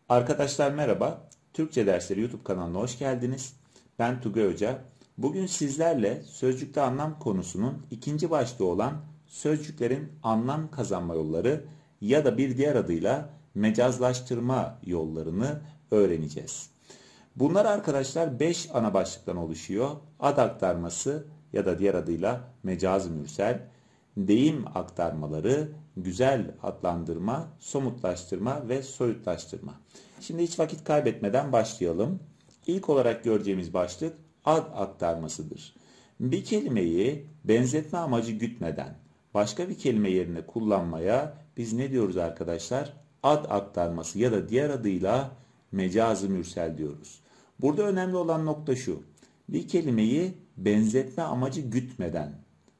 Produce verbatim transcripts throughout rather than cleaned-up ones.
Arkadaşlar merhaba. Türkçe Dersleri YouTube kanalına hoş geldiniz. Ben Tugay Hoca. Bugün sizlerle sözcükte anlam konusunun ikinci başlığı olan sözcüklerin anlam kazanma yolları ya da bir diğer adıyla mecazlaştırma yollarını öğreneceğiz. Bunlar arkadaşlar beş ana başlıktan oluşuyor. Ad aktarması ya da diğer adıyla mecaz-ı mürsel, deyim aktarmaları, güzel adlandırma, somutlaştırma ve soyutlaştırma. Şimdi hiç vakit kaybetmeden başlayalım. İlk olarak göreceğimiz başlık ad aktarmasıdır. Bir kelimeyi benzetme amacı gütmeden başka bir kelime yerine kullanmaya biz ne diyoruz arkadaşlar? Ad aktarması ya da diğer adıyla mecaz-ı mürsel diyoruz. Burada önemli olan nokta şu. Bir kelimeyi benzetme amacı gütmeden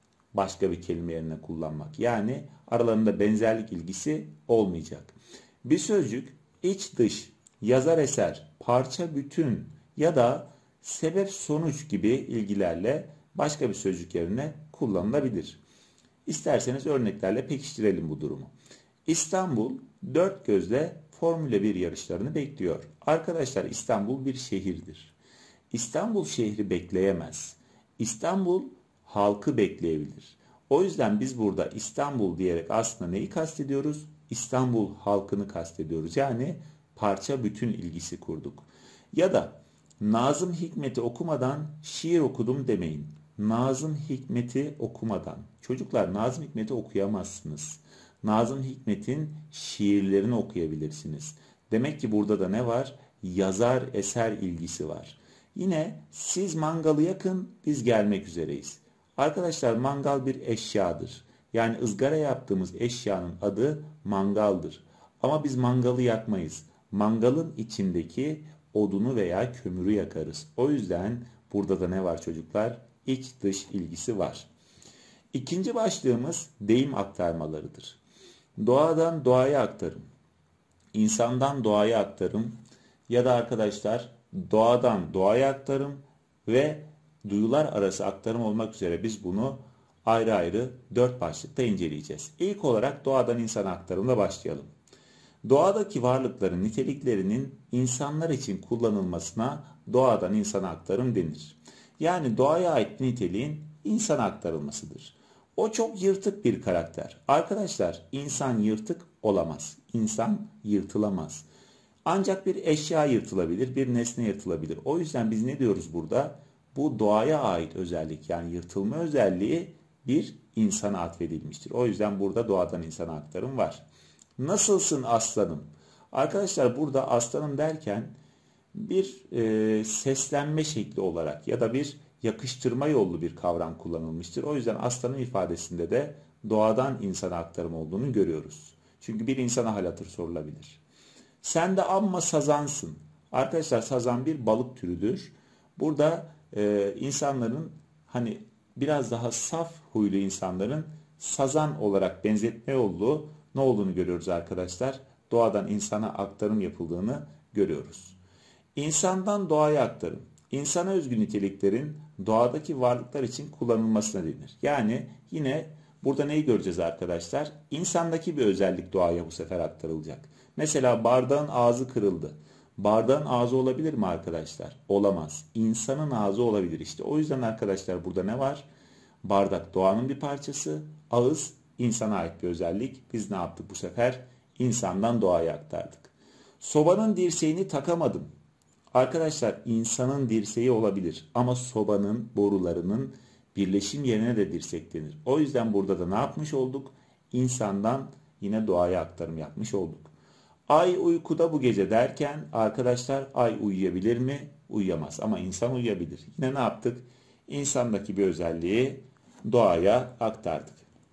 başka bir kelime yerine kullanmak. Yani aralarında benzerlik ilgisi olmayacak. Bir sözcük iç dış, yazar eser, parça bütün ya da sebep sonuç gibi ilgilerle başka bir sözcük yerine kullanılabilir. İsterseniz örneklerle pekiştirelim bu durumu. İstanbul dört gözle Formula bir yarışlarını bekliyor. Arkadaşlar İstanbul bir şehirdir. İstanbul şehri bekleyemez. İstanbul halkı bekleyebilir. O yüzden biz burada İstanbul diyerek aslında neyi kastediyoruz? İstanbul halkını kastediyoruz. Yani parça bütün ilgisi kurduk. Ya da Nazım Hikmet'i okumadan şiir okudum demeyin. Nazım Hikmet'i okumadan. Çocuklar Nazım Hikmet'i okuyamazsınız. Nazım Hikmet'in şiirlerini okuyabilirsiniz. Demek ki burada da ne var? Yazar eser ilgisi var. Yine siz mangalı yakın, biz gelmek üzereyiz. Arkadaşlar mangal bir eşyadır. Yani ızgara yaptığımız eşyanın adı mangaldır. Ama biz mangalı yakmayız. Mangalın içindeki odunu veya kömürü yakarız. O yüzden burada da ne var çocuklar? İç dış ilgisi var. İkinci başlığımız deyim aktarmalarıdır. Doğadan doğaya aktarım. İnsandan doğaya aktarım. Ya da arkadaşlar doğadan doğaya aktarım ve duyular arası aktarım olmak üzere biz bunu ayrı ayrı dört başlıkta inceleyeceğiz. İlk olarak doğadan insana aktarımla başlayalım. Doğadaki varlıkların niteliklerinin insanlar için kullanılmasına doğadan insana aktarım denir. Yani doğaya ait niteliğin insana aktarılmasıdır. O çok yırtık bir karakter. Arkadaşlar insan yırtık olamaz. İnsan yırtılamaz. Ancak bir eşya yırtılabilir, bir nesne yırtılabilir. O yüzden biz ne diyoruz burada? Bu doğaya ait özellik yani yırtılma özelliği bir insana atfedilmiştir. O yüzden burada doğadan insana aktarım var. Nasılsın aslanım? Arkadaşlar burada aslanım derken bir e, seslenme şekli olarak ya da bir yakıştırma yollu bir kavram kullanılmıştır. O yüzden aslanın ifadesinde de doğadan insana aktarım olduğunu görüyoruz. Çünkü bir insana hal hatır sorulabilir. Sen de amma sazansın. Arkadaşlar sazan bir balık türüdür. Burada e, insanların hani biraz daha saf huylu insanların sazan olarak benzetme yollu ne olduğunu görüyoruz arkadaşlar. Doğadan insana aktarım yapıldığını görüyoruz. İnsandan doğaya aktarım. İnsana özgü niteliklerin doğadaki varlıklar için kullanılmasına denir. Yani yine burada neyi göreceğiz arkadaşlar? İnsandaki bir özellik doğaya bu sefer aktarılacak. Mesela bardağın ağzı kırıldı. Bardağın ağzı olabilir mi arkadaşlar? Olamaz. İnsanın ağzı olabilir işte. O yüzden arkadaşlar burada ne var? Bardak doğanın bir parçası. Ağız insana ait bir özellik. Biz ne yaptık bu sefer? İnsandan doğaya aktardık. Sobanın dirseğini takamadım. Arkadaşlar insanın dirseği olabilir. Ama sobanın borularının birleşim yerine de dirsek denir. O yüzden burada da ne yapmış olduk? İnsandan yine doğaya aktarım yapmış olduk. Ay uykuda bu gece derken arkadaşlar ay uyuyabilir mi? Uyuyamaz ama insan uyuyabilir. Yine ne yaptık? İnsandaki bir özelliği doğaya aktardık.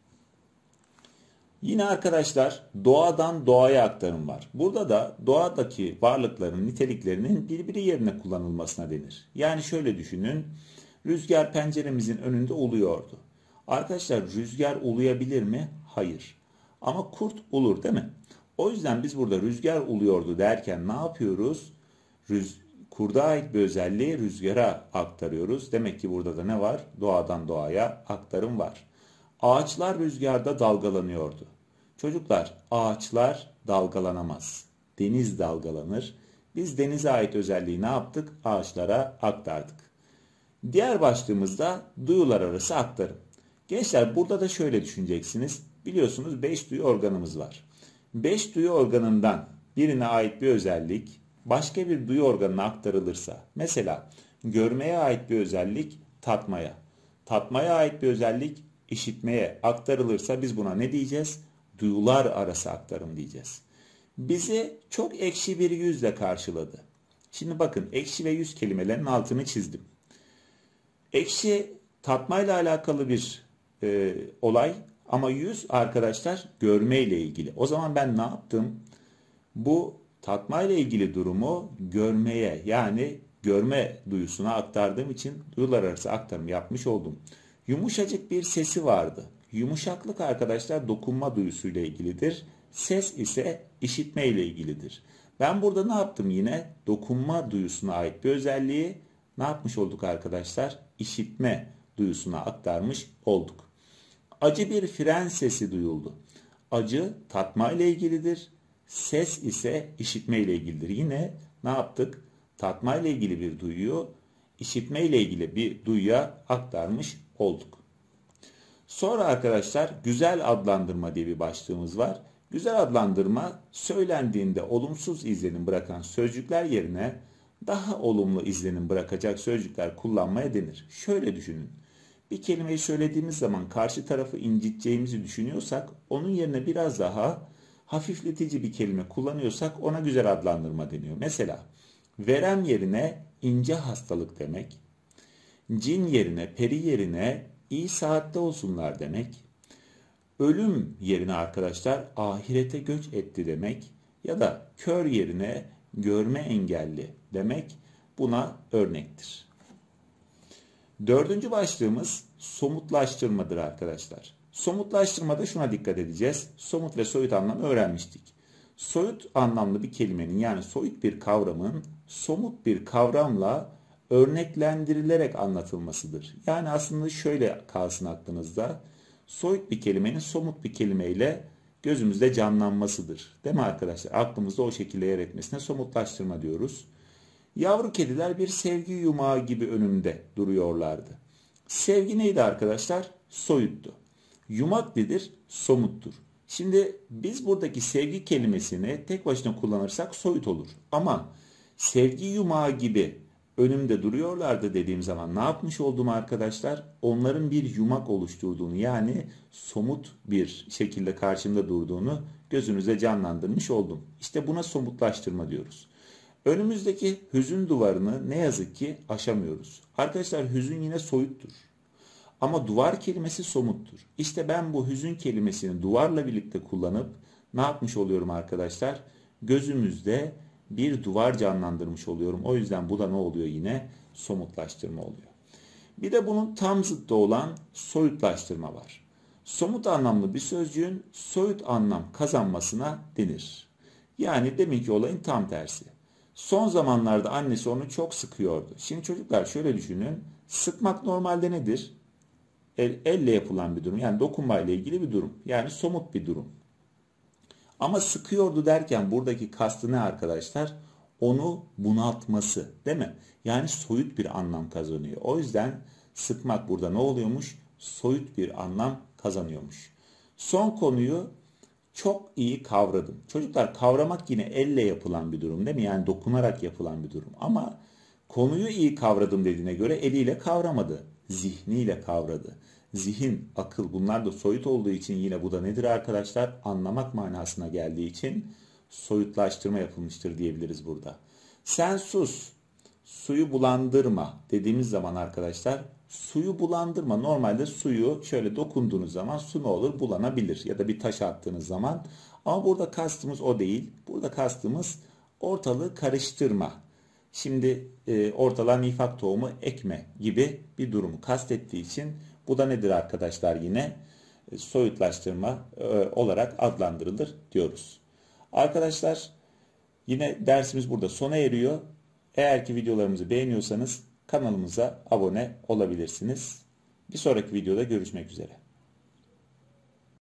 Yine arkadaşlar doğadan doğaya aktarım var. Burada da doğadaki varlıkların niteliklerinin birbiri yerine kullanılmasına denir. Yani şöyle düşünün. Rüzgar penceremizin önünde uluyordu. Arkadaşlar rüzgar uluyabilir mi? Hayır. Ama kurt ulur değil mi? O yüzden biz burada rüzgar uluyordu derken ne yapıyoruz? Rüz kurda ait bir özelliği rüzgara aktarıyoruz. Demek ki burada da ne var? Doğadan doğaya aktarım var. Ağaçlar rüzgarda dalgalanıyordu. Çocuklar ağaçlar dalgalanamaz. Deniz dalgalanır. Biz denize ait özelliği ne yaptık? Ağaçlara aktardık. Diğer başlığımızda duyular arası aktarım. Gençler burada da şöyle düşüneceksiniz. Biliyorsunuz beş duyu organımız var. beş duyu organından birine ait bir özellik başka bir duyu organına aktarılırsa, mesela görmeye ait bir özellik tatmaya, tatmaya ait bir özellik işitmeye aktarılırsa biz buna ne diyeceğiz? Duyular arası aktarım diyeceğiz. Bizi çok ekşi bir yüzle karşıladı. Şimdi bakın, ekşi ve yüz kelimelerin altını çizdim. Ekşi tatmayla alakalı bir e, olay ama yüz arkadaşlar görmeyle ilgili. O zaman ben ne yaptım? Bu tatmayla ilgili durumu görmeye, yani görme duyusuna aktardığım için duyular arası aktarım yapmış oldum. Yumuşacık bir sesi vardı. Yumuşaklık arkadaşlar dokunma duyusuyla ilgilidir. Ses ise işitme ile ilgilidir. Ben burada ne yaptım yine? Dokunma duyusuna ait bir özelliği ne yapmış olduk arkadaşlar? İşitme duyusuna aktarmış olduk. Acı bir fren sesi duyuldu. Acı tatma ile ilgilidir. Ses ise işitme ile ilgilidir. Yine ne yaptık? Tatma ile ilgili bir duyuyu işitme ile ilgili bir duyuya aktarmış olduk. Sonra arkadaşlar güzel adlandırma diye bir başlığımız var. Güzel adlandırma, söylendiğinde olumsuz izlenim bırakan sözcükler yerine daha olumlu izlenim bırakacak sözcükler kullanmaya denir. Şöyle düşünün. Bir kelimeyi söylediğimiz zaman karşı tarafı inciteceğimizi düşünüyorsak, onun yerine biraz daha hafifletici bir kelime kullanıyorsak ona güzel adlandırma deniyor. Mesela verem yerine ince hastalık demek, cin yerine peri yerine iyi saatte olsunlar demek, ölüm yerine arkadaşlar ahirete göç etti demek ya da kör yerine görme engelli demek buna örnektir. Dördüncü başlığımız somutlaştırmadır arkadaşlar. Somutlaştırmada şuna dikkat edeceğiz. Somut ve soyut anlam öğrenmiştik. Soyut anlamlı bir kelimenin, yani soyut bir kavramın somut bir kavramla örneklendirilerek anlatılmasıdır. Yani aslında şöyle kalsın aklınızda. Soyut bir kelimenin somut bir kelimeyle gözümüzde canlanmasıdır. Değil mi arkadaşlar? Aklımızda o şekilde yer etmesine somutlaştırma diyoruz. Yavru kediler bir sevgi yumağı gibi önümde duruyorlardı. Sevgi neydi arkadaşlar? Soyuttu. Yumak nedir? Somuttur. Şimdi biz buradaki sevgi kelimesini tek başına kullanırsak soyut olur. Ama sevgi yumağı gibi önümde duruyorlardı dediğim zaman ne yapmış oldum arkadaşlar? Onların bir yumak oluşturduğunu, yani somut bir şekilde karşımda durduğunu gözünüze canlandırmış oldum. İşte buna somutlaştırma diyoruz. Önümüzdeki hüzün duvarını ne yazık ki aşamıyoruz. Arkadaşlar hüzün yine soyuttur. Ama duvar kelimesi somuttur. İşte ben bu hüzün kelimesini duvarla birlikte kullanıp ne yapmış oluyorum arkadaşlar? Gözümüzde bir duvar canlandırmış oluyorum. O yüzden bu da ne oluyor yine? Somutlaştırma oluyor. Bir de bunun tam zıttı olan soyutlaştırma var. Somut anlamlı bir sözcüğün soyut anlam kazanmasına denir. Yani deminki olayın tam tersi. Son zamanlarda annesi onu çok sıkıyordu. Şimdi çocuklar şöyle düşünün. Sıkmak normalde nedir? El, elle yapılan bir durum. Yani dokunmayla ilgili bir durum. Yani somut bir durum. Ama sıkıyordu derken buradaki kastı ne arkadaşlar? Onu bunaltması, değil mi? Yani soyut bir anlam kazanıyor. O yüzden sıkmak burada ne oluyormuş? Soyut bir anlam kazanıyormuş. Son konuyu çok iyi kavradım. Çocuklar, kavramak yine elle yapılan bir durum, değil mi? Yani dokunarak yapılan bir durum. Ama konuyu iyi kavradım dediğine göre eliyle kavramadı. Zihniyle kavradı. Zihin, akıl, bunlar da soyut olduğu için yine bu da nedir arkadaşlar? Anlamak manasına geldiği için soyutlaştırma yapılmıştır diyebiliriz burada. Sen sus, suyu bulandırma dediğimiz zaman arkadaşlar, suyu bulandırma, normalde suyu şöyle dokunduğunuz zaman su ne olur? Bulanabilir ya da bir taş attığınız zaman. Ama burada kastımız o değil. Burada kastımız ortalığı karıştırma. Şimdi e, ortalığa nifak tohumu ekme gibi bir durumu kastettiği için bu da nedir arkadaşlar? Yine e, soyutlaştırma e, olarak adlandırılır diyoruz. Arkadaşlar, yine dersimiz burada sona eriyor. Eğer ki videolarımızı beğeniyorsanız kanalımıza abone olabilirsiniz. Bir sonraki videoda görüşmek üzere.